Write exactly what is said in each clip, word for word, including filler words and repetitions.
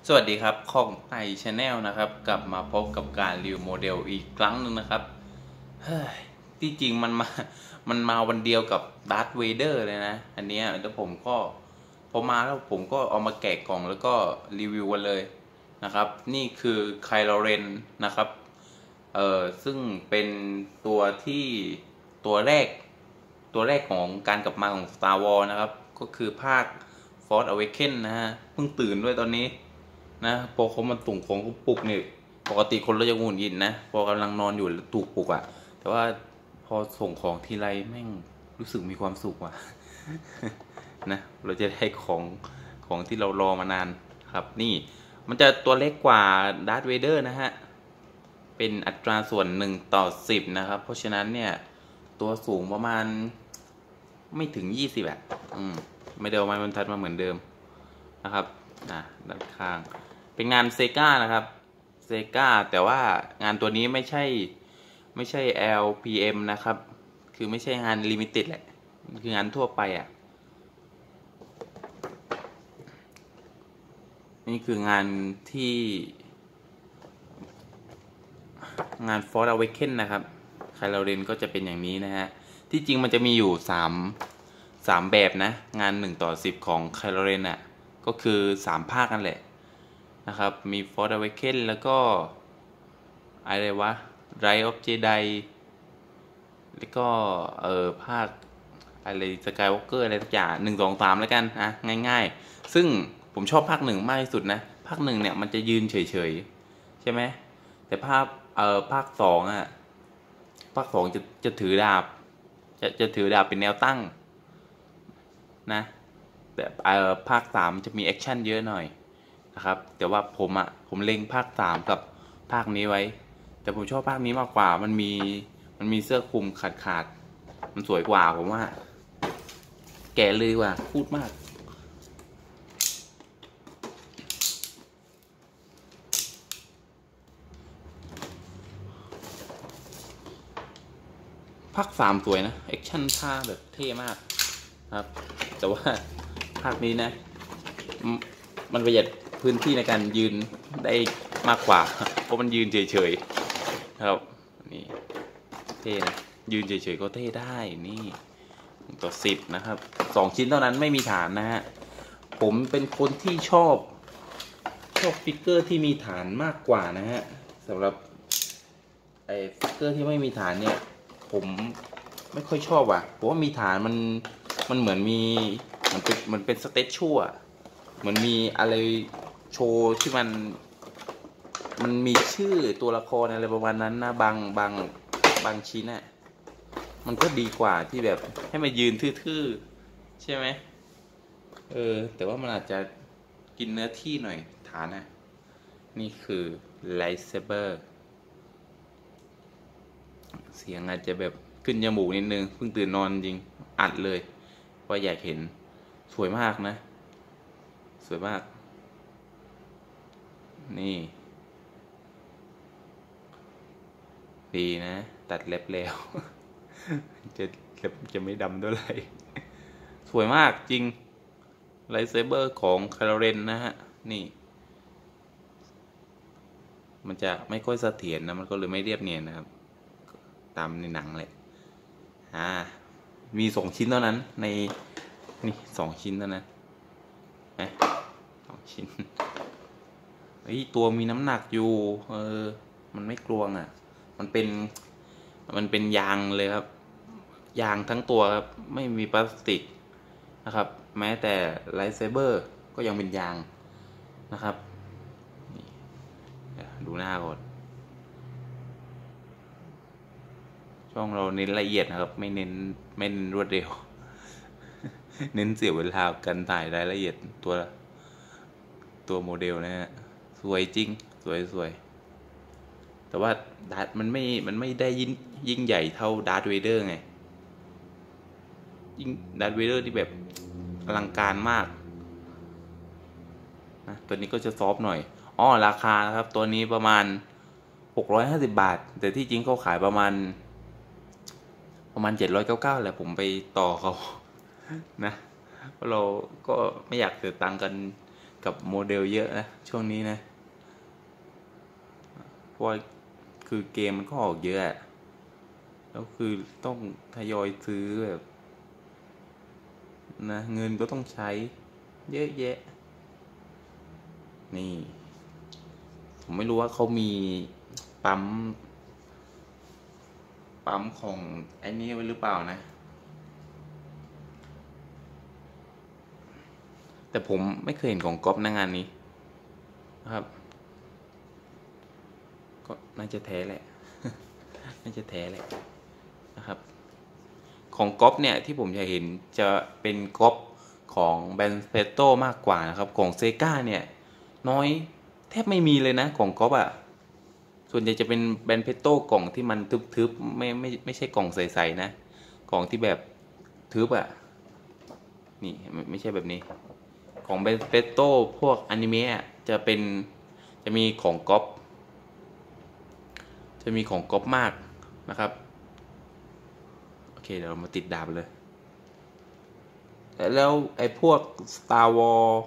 สวัสดีครับของไอชาแนลนะครับกลับมาพบกับการรีวิวโมเดลอีกครั้งหนึ่งนะครับเฮ้ยที่จริงมันมามันมาวันเดียวกับดาร์ธเวเดอร์เลยนะอันนี้แล้วผมก็พอมาแล้วผมก็เอามาแกะกล่องแล้วก็รีวิวกันเลยนะครับนี่คือไคลอเรนนะครับเอ่อซึ่งเป็นตัวที่ตัวแรกตัวแรกของการกลับมาของ Star Wars นะครับก็คือภาค Force Awakens นะฮะเพิ่งตื่นด้วยตอนนี้นะพอเขามาตุ่งของก็ปลุกเนี่ยปกติคนเราจะงุนยินนะพอกำลังนอนอยู่แล้วถูกปลุกอะ่ะแต่ว่าพอส่งของทีไรแม่งรู้สึกมีความสุขว่ะ นะเราจะได้ของของที่เรารอมานานครับนี่มันจะตัวเล็กกว่าดาร์ธเวเดอร์นะฮะเป็นอัตราส่วนหนึ่งต่อสิบนะครับเพราะฉะนั้นเนี่ยตัวสูงประมาณไม่ถึงยี่สิบอ่ะอืมไม่ได้เอาไม้บรรทัดมาเหมือนเดิมนะครับอ่ะด้านข้างเป็นงานเซกานะครับเซกาแต่ว่างานตัวนี้ไม่ใช่ไม่ใช่ แอล พี เอ็ม นะครับคือไม่ใช่งานลิมิเต็ดแหละคืองานทั่วไปอ่ะนี่คืองานที่งาน Force Awakens นะครับไคลอเรนก็จะเป็นอย่างนี้นะฮะที่จริงมันจะมีอยู่สามสามแบบนะงานหนึ่งต่อสิบของไคลอเรนอ่ะก็คือสามภาคนั่นแหละนะครับมี Force Awakens แล้วก็อะไรวะ Rise of Jedi แล้วก็เออภาคอะไรสกายวอล์กเกอร์อะไรทุกอย่างหนึ่งสองสามแล้วกันอ่ะง่ายๆซึ่งผมชอบภาคหนึ่งมากที่สุดนะภาคหนึ่งเนี่ยมันจะยืนเฉยๆใช่ไหมแต่ภาคเอ่อภาคสองอ่ะภาคสองจะจะถือดาบจะจะถือดาบเป็นแนวตั้งนะแต่เอ่อภาคสามจะมีแอคชั่นเยอะหน่อยนะครับแต่ว่าผมอ่ะผมเล็งภาคสามกับภาคนี้ไว้แต่ผมชอบภาคนี้มากกว่ามันมีมันมีเสื้อคลุมขาดขาดมันสวยกว่าผมว่าแก่เลยว่ะพูดมากภาคสามสวยนะแอคชั่นท่าแบบเท่มากครับแต่ว่าภาคนี้นะมมันประหยัดพื้นที่ในการยืนได้มากกว่าเพราะมันยืนเฉยๆครับนี่เท่นะยืนเฉยๆก็เท่ได้นี่ต่อสิบนะครับสองชิ้นเท่านั้นไม่มีฐานนะฮะผมเป็นคนที่ชอบชอบฟิกเกอร์ที่มีฐานมากกว่านะฮะสำหรับไอ้ฟิกเกอร์ที่ไม่มีฐานเนี่ยผมไม่ค่อยชอบว่ะเพราะว่ามีฐานมันมันเหมือนมีมันเป็นมันเป็นสเตจชั่วเหมือนมีอะไรโชว์ที่มันมันมีชื่อตัวละครอะไรประมาณนั้นนะบางบางบางชิ้นน่ะมันก็ดีกว่าที่แบบให้มายืนทื่อๆใช่ไหมเออแต่ว่ามันอาจจะกินเนื้อที่หน่อยฐานน่ะนี่คือไลท์เซเบอร์เสียงอาจจะแบบขึ้นจมูกนิดนึงเพิ่งตื่นนอนจริงอัดเลยว่าอยากเห็นสวยมากนะสวยมากนี่ดีนะตัดเล็บแล้ว จะเล็บจะไม่ดำด้วยไรสวยมากจริงไลท์เซเบอร์ของคาร์เรนนะฮะนี่มันจะไม่ค่อยเสถียรนะมันก็เลยไม่เรียบเนียนนะครับตามในหนังเลยอ่ามีสองชิ้นเท่านั้นในนี่สองชิ้นเท่านั้นนะสองชิ้นเฮ้ยตัวมีน้ำหนักอยู่เออมันไม่กลวงอ่ะมันเป็นมันเป็นยางเลยครับยางทั้งตัวครับไม่มีพลาสติกนะครับแม้แต่ไลท์เซเบอร์ก็ยังเป็นยางนะครับนี่ดูหน้าก่อนช่องเราเน้นละเอียดนะครับไม่เน้นไม่เน้นรวดเร็วเน้นเสียเวลากันถ่ายรายละเอียดตัวตัวโมเดลนะฮะสวยจริงสวยสวยแต่ว่าดาร์ธมันไม่มันไม่ได้ยิ่งยิ่งใหญ่เท่าดาร์ธเวเดอร์ไงยิ่งดาร์ธเวเดอร์ที่แบบอลังการมากนะตัวนี้ก็จะซอฟหน่อยอ๋อราคานะครับตัวนี้ประมาณหกร้อยห้าสิบบาทแต่ที่จริงเขาขายประมาณประมาณเจ็ดร้อยเก้าเก้าแหละผมไปต่อเขานะเพราะเราก็ไม่อยากเสียตังค์กันกับโมเดลเยอะนะช่วงนี้นะเพราะว่าคือเกมมันก็ออกเยอะแล้วคือต้องทยอยซื้อแบบนะเงินก็ต้องใช้เยอะแยะนี่ผมไม่รู้ว่าเขามีปั๊มปั๊มของไอ้นี้ไว้หรือเปล่านะแต่ผมไม่เคยเห็นของก๊อฟในงานนี้นะครับก็น่าจะแท้แหละ น่าจะแท้แหละนะครับของก๊อฟเนี่ยที่ผมจะเห็นจะเป็นก๊อฟของแบรนด์เฟโต้มากกว่านะครับของเซกาเนี่ยน้อยแทบไม่มีเลยนะของก๊อฟอ่ะส่วนใหญ่จะเป็นแบรนด์เพโต้กล่องที่มันทึบๆไม่ไม่ไม่ใช่กล่องใสๆนะกล่องที่แบบทึบอ่ะนี่ไม่ใช่แบบนี้ของแบรนด์เพโต้พวกอนิเมะจะเป็นจะมีของก๊อฟจะมีของก๊อปมากนะครับโอเคเดี๋ยวเรามาติดดาบเลยแล้วไอ้พวก Star Wars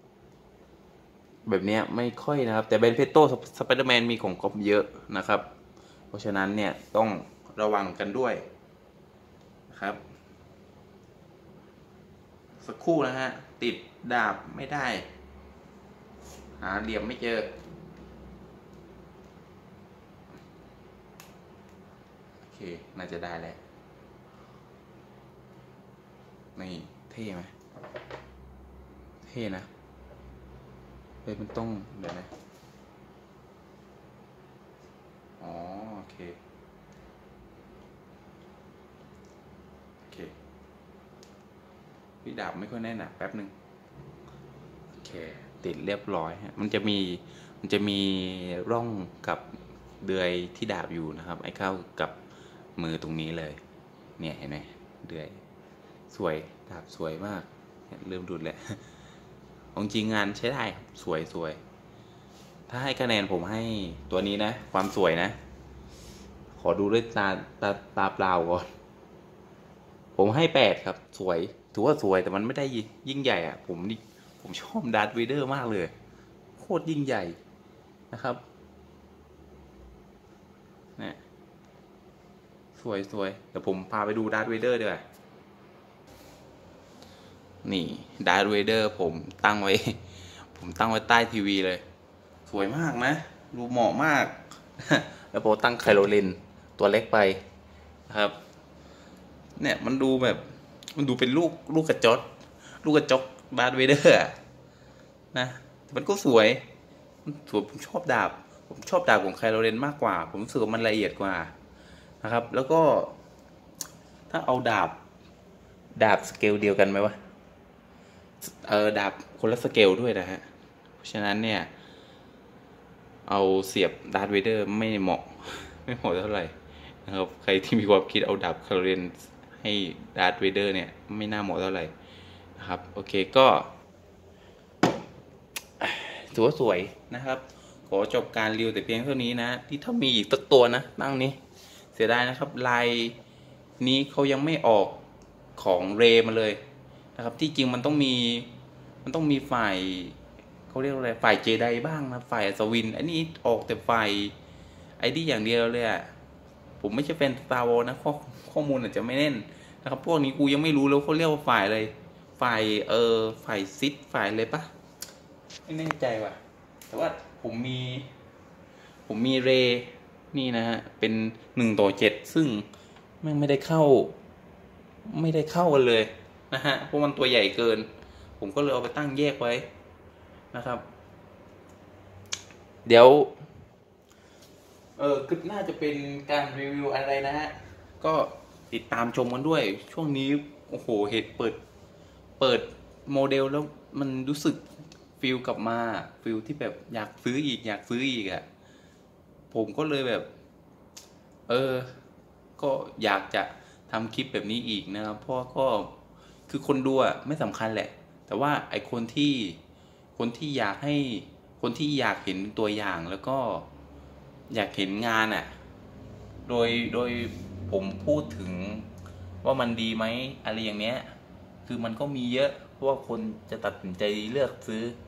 แบบเนี้ยไม่ค่อยนะครับแต่เบนเพโต้สไปเดอร์แมนมีของก๊อปเยอะนะครับเพราะฉะนั้นเนี่ยต้องระวังกันด้วยนะครับสักครู่นะฮะติดดาบไม่ได้หาเหลี่ยมไม่เจอโอเคน่าจะได้แล้วนี่เท่ไหมเท่นะเฮ้ยมันต้องเดี๋ยวนะอ๋อโอเคโอเคพี่ดาบไม่ค่อยแน่นหนักแป๊บหนึ่งโอเคติดเรียบร้อยฮะมันจะมีมันจะมีร่องกับเดือยที่ดาบอยู่นะครับไอ้เข้ากับมือตรงนี้เลยเนี่ยเห็นไหมเดือยสวยดาบสวยมากเริ่มดูดแล้วของจริงงานใช้ได้สวยสวยถ้าให้คะแนนผมให้ตัวนี้นะความสวยนะขอดูด้วยตาตาตาเปล่าก่อนผมให้แปดครับสวยถือว่าสวยแต่มันไม่ได้ยิ่งใหญ่อ่ะผมนี่ผมชอบดาร์ธเวเดอร์มากเลยโคตรยิ่งใหญ่นะครับเนี่ยสวยสวยเดี๋ยวผมพาไปดูดาร์ธเวเดอร์ด้วยนี่ดาร์ธเวเดอร์ผมตั้งไว้ผมตั้งไว้ใต้ทีวีเลยสวยมากนะดูเหมาะมากแล้วผมตั้งไคโรลินตัวเล็กไปนะครับเนี่ยมันดูแบบมันดูเป็นลูกลูกกระจกลูกกระจกดาร์ธเวเดอร์นะมันก็สวยสวยผมชอบดาบผมชอบดาบของไคโรลินมากกว่าผมรู้สึกว่ามันละเอียดกว่านะครับแล้วก็ถ้าเอาดาบดาบสเกลเดียวกันไหมวะเออดาบคนละสเกลด้วยนะฮะเพราะฉะนั้นเนี่ยเอาเสียบดาร์ธเวเดอร์ไม่เหมาะไม่เหมาะเท่าไหร่นะครับใครที่มีความคิดเอาดาบไคโรลินให้ดาร์ธเวเดอร์เนี่ยไม่น่าเหมาะเท่าไหร่นะครับโอเคก็ถือว่าสวยนะครับขอจบการรีวิวแต่เพียงเท่านี้นะที่ถ้ามีอีกตัวตัวนะตั้งนี้เสียดายนะครับลายนี้เขายังไม่ออกของเรมาเลยนะครับที่จริงมันต้องมีมันต้องมีฝ่ายเขาเรียกอะไรฝ่ายเจไดบ้างนะฝ่ายอัศวินอันนี้ออกแต่ฝ่ายไอ้นี่อย่างเดียวเลยอะผมไม่ใช่แฟน Star Wars นะข้อข้อมูลอาจจะไม่แน่นนะครับพวกนี้กูยังไม่รู้แล้วเขาเรียกว่าฝ่ายอะไรฝ่ายเออฝ่ายซิดฝ่ายอะไรปะไม่แน่ใจว่ะแต่ว่าผมมีผมมีเรนี่นะฮะเป็นหนึ่งต่อเจ็ดซึ่งแม่งไม่ได้เข้าไม่ได้เข้ากันเลยนะฮะเพราะมันตัวใหญ่เกินผมก็เลยเอาไปตั้งแยกไว้นะครับเดี๋ยวเออคลิปหน้าจะเป็นการรีวิวอะไรนะฮะก็ติดตามชมกันด้วยช่วงนี้โอ้โหเหตุเปิดเปิดโมเดลแล้วมันรู้สึกฟิลกลับมาฟิลที่แบบอยากซื้ออีกอยากซื้ออีกอ่ะผมก็เลยแบบเออก็อยากจะทำคลิปแบบนี้อีกนะครับเพราะก็คือคนดูอ่ะไม่สำคัญแหละแต่ว่าไอคนที่คนที่อยากให้คนที่อยากเห็นตัวอย่างแล้วก็อยากเห็นงานอ่ะโดยโดยผมพูดถึงว่ามันดีไหมอะไรอย่างเนี้ยคือมันก็มีเยอะเพราะว่าคนจะตัดสินใจเลือกซื้อ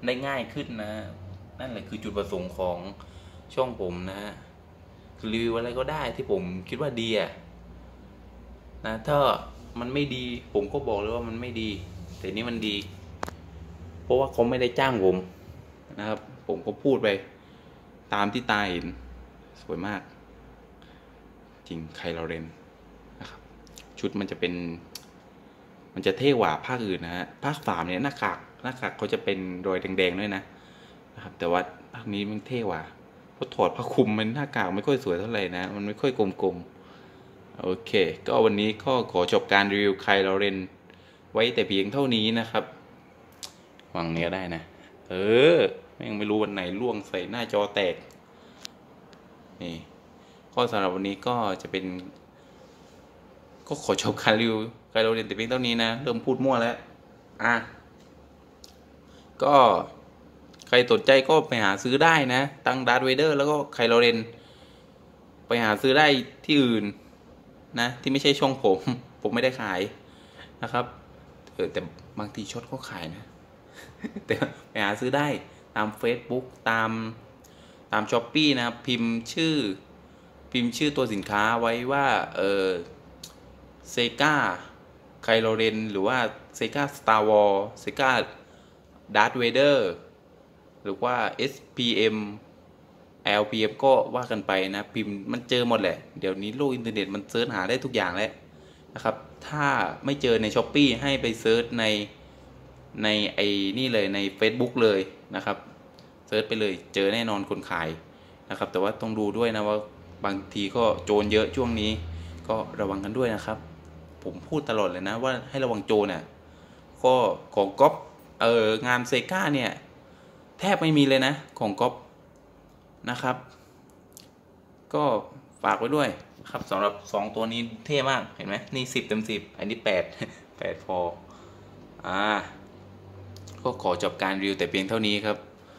ได้ง่ายขึ้นนะนั่นแหละคือจุดประสงค์ของช่องผมนะฮะคือรีวิวอะไรก็ได้ที่ผมคิดว่าดีอะนะถ้ามันไม่ดีผมก็บอกเลยว่ามันไม่ดีแต่นี้มันดี เพราะว่าเขาไม่ได้จ้างผมนะครับผมก็พูดไปตามที่ตาเห็นสวยมากจริงไคลอเรนนะครับชุดมันจะเป็นมันจะเท่กว่าภาคอื่นนะฮะภาคสามเนี่ยหน้ากากหน้ากากเขาจะเป็นรอยแดงๆด้วยนะนะครับแต่ว่าภาคนี้มันเท่กว่าเพราะถอดผ้าคลุมมันหน้ากากไม่ค่อยสวยเท่าไหร่นะมันไม่ค่อยกลมๆโอเคก็วันนี้ก็ขอจบการรีวิวไคลอเรนไว้แต่เพียงเท่านี้นะครับวางเนี้ยได้นะเออแม่งไม่รู้วันไหนล่วงใส่หน้าจอแตกนี่ข้อสำหรับวันนี้ก็จะเป็นก็ขอจบการรีวิวไคลอเรนแต่เพียงเท่านี้นะเริ่มพูดมั่วแล้วอ่ะก็ใครสนใจก็ไปหาซื้อได้นะตั้งดาร์ธเวเดอร์แล้วก็ไคลอเรนไปหาซื้อได้ที่อื่นนะที่ไม่ใช่ช่องผมผมไม่ได้ขายนะครับเออแต่บางทีช็อตก็ขายนะแต่ไปหาซื้อได้ตาม Facebook ตามตาม Shopee นะครับพิมพ์ชื่อพิมพ์ชื่อตัวสินค้าไว้ว่าเออเซกาไคลอเรนหรือว่าเซกาสตาร์วอร์เซกาดาร์ธเวเดอร์หรือว่า เอส พี เอ็ม แอล พี เอ็ม ก็ว่ากันไปนะพิมพ์มันเจอหมดแหละเดี๋ยวนี้โลกอินเทอร์เน็ตมันเซิร์ชหาได้ทุกอย่างแล้วนะครับถ้าไม่เจอใน Shopee ให้ไปเซิร์ชในในไอ้นี่เลยใน Facebook เลยนะครับเซิร์ชไปเลยเจอแน่นอนคนขายนะครับแต่ว่าต้องดูด้วยนะว่าบางทีก็โจรเยอะช่วงนี้ก็ระวังกันด้วยนะครับผมพูดตลอดเลยนะว่าให้ระวังโจรเนี่ยก็ของก๊อปเอองานเซกาเนี่ยแทบไม่มีเลยนะของก๊อปนะครับก็ฝากไว้ด้วยครับสำหรับสองตัวนี้เท่มากเห็นไหมนี่สิบเต็มสิบอันนี้แปด แปดพออ่าก็ขอจบการรีวิวแต่เพียงเท่านี้ครับ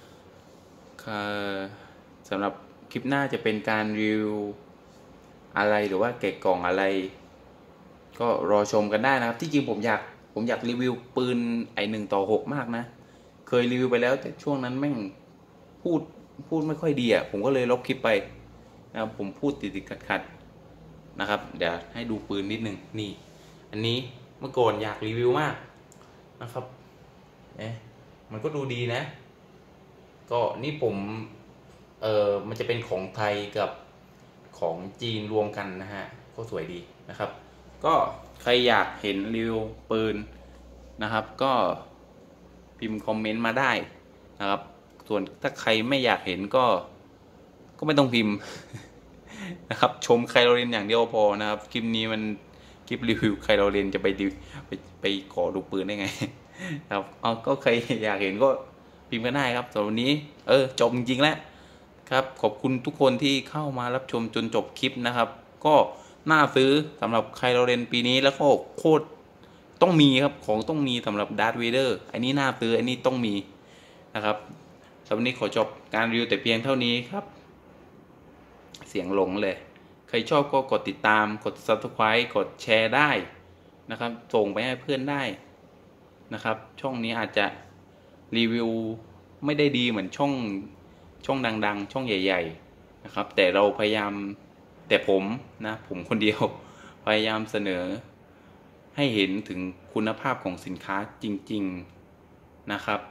สำหรับคลิปหน้าจะเป็นการรีวิวอะไรหรือว่าแกะกล่องอะไรก็รอชมกันได้นะครับที่จริงผมอยากผมอยากรีวิวปืนไอหนึ่งต่อหกมากนะเคยรีวิวไปแล้วแต่ช่วงนั้นแม่งพูดพูดไม่ค่อยดีอ่ะผมก็เลยลบคลิปไปนะครับผมพูดติดติดขัดขัดนะครับเดี๋ยวให้ดูปืนนิดนึงนี่อันนี้เมื่อก่อนอยากรีวิวมากนะครับเอ๊ะมันก็ดูดีนะก็นี่ผมเออมันจะเป็นของไทยกับของจีนรวมกันนะฮะก็สวยดีนะครับก็ใครอยากเห็นรีวิวปืนนะครับก็พิมพ์คอมเมนต์มาได้นะครับส่วนถ้าใครไม่อยากเห็นก็ก็ไม่ต้องพิมพ์นะครับชมไคลอเรนอย่างเดียวพอนะครับคลิปนี้มันคลิปรีวิวไคลอเรนจะไปดิไปไปขอดูปืนได้ไงครับเอาก็ใครอยากเห็นก็พิมพ์กันได้ครับสำหรับวันนี้เออจบจริงๆแล้วครับขอบคุณทุกคนที่เข้ามารับชมจนจบคลิปนะครับก็น่าซื้อสำหรับไคลอเรนปีนี้แล้วก็โคตรต้องมีครับของต้องมีสำหรับดาร์ธเวเดอร์อันนี้น่าซื้ออันนี้ต้องมีนะครับสำหรับวันนี้ขอจบการรีวิวแต่เพียงเท่านี้ครับเสียงหลงเลยใครชอบก็กดติดตามกด ซับสไครบ์ กดแชร์ได้นะครับส่งไปให้เพื่อนได้นะครับช่องนี้อาจจะรีวิวไม่ได้ดีเหมือนช่องช่องดังๆช่องใหญ่ๆนะครับแต่เราพยายามแต่ผมนะผมคนเดียวพยายามเสนอให้เห็นถึงคุณภาพของสินค้าจริงๆนะครับ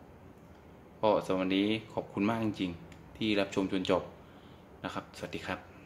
ก็สำหรับวันนี้ขอบคุณมากจริงๆที่รับชมจนจบนะครับสวัสดีครับ